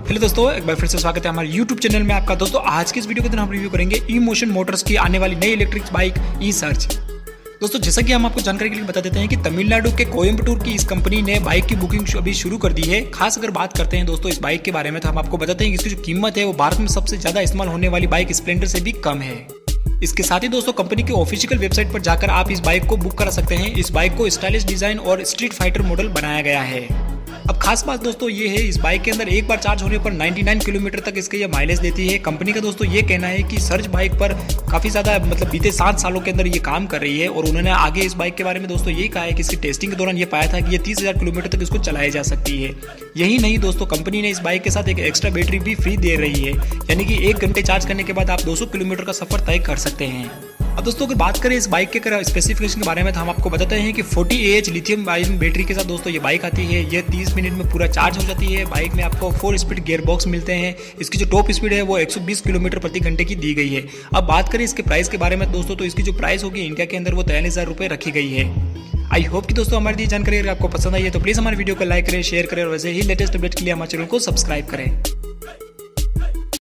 Hello दोस्तों, एक बार फिर से स्वागत है हमारे YouTube चैनल में आपका। दोस्तों आज की इस वीडियो के अंदर हम रिव्यू करेंगे इमोशन मोटर्स की आने वाली नई इलेक्ट्रिक बाइक ई सर्च। दोस्तों जैसा कि हम आपको जानकारी के लिए बता देते हैं कि तमिलनाडु के कोयम्बटूर की इस कंपनी ने बाइक की बुकिंग अभी शुरू कर दी है। खास अगर बात करते हैं दोस्तों इस बाइक के बारे में तो हम आपको बताते हैं कि इसकी जो कीमत है वो भारत में सबसे ज्यादा इस्तेमाल होने वाली बाइक स्प्लेंडर से भी कम है। इसके साथ ही दोस्तों कंपनी की ऑफिशियल वेबसाइट पर जाकर आप इस बाइक को बुक करा सकते हैं। इस बाइक को स्टाइलिश डिजाइन और स्ट्रीट फाइटर मॉडल बनाया गया है। अब खास बात दोस्तों ये है, इस बाइक के अंदर एक बार चार्ज होने पर 99 किलोमीटर तक इसके ये माइलेज देती है। कंपनी का दोस्तों ये कहना है कि सर्ज बाइक पर काफ़ी ज़्यादा बीते 7 सालों के अंदर ये काम कर रही है और उन्होंने आगे इस बाइक के बारे में दोस्तों यही कहा है कि इसकी टेस्टिंग के दौरान ये पाया था कि ये 30,000 किलोमीटर तक इसको चलाई जा सकती है। यही नहीं दोस्तों, कंपनी ने इस बाइक के साथ एक एक्स्ट्रा बैटरी भी फ्री दे रही है, यानी कि 1 घंटे चार्ज करने के बाद आप 200 किलोमीटर का सफर तय कर सकते हैं। अब दोस्तों अगर बात करें इस बाइक के स्पेसिफिकेशन के बारे में तो हम आपको बताते हैं कि 40 AH लिथियम आयन बैटरी के साथ दोस्तों ये बाइक आती है। ये 30 मिनट में पूरा चार्ज हो जाती है। बाइक में आपको 4 स्पीड गियर बॉक्स मिलते हैं। इसकी जो टॉप स्पीड है वो 120 किलोमीटर प्रति घंटे की दी गई है। अब बात करें इसके प्राइस के बारे में दोस्तों, तो इसकी जो प्राइस होगी इंडिया के अंदर वो 43,000 रुपये रखी गई है। आई होप कि दोस्तों हमारी दी जानकारी अगर आपको पसंद आई है तो प्लीज़ हमारे वीडियो को लाइक करें, शेयर करें और वैसे ही लेटेस्ट अपडेट के लिए हमारे चैनल को सब्सक्राइब करें।